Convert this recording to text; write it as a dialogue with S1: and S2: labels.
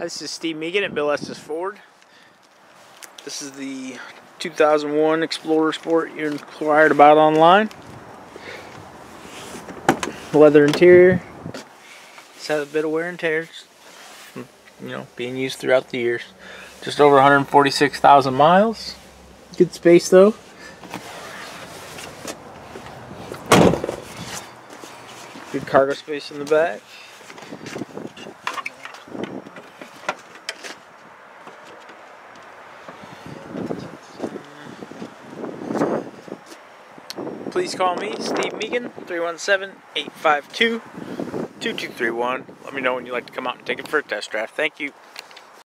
S1: This is Steve Megan at Bill Estes Ford. This is the 2001 Explorer Sport you inquired about online. Leather interior. It's had a bit of wear and tear, being used throughout the years. Just over 146,000 miles. Good space though. Good cargo space in the back. Please call me, Steve Megan, 317-852-2231. Let me know when you'd like to come out and take it for a test drive. Thank you.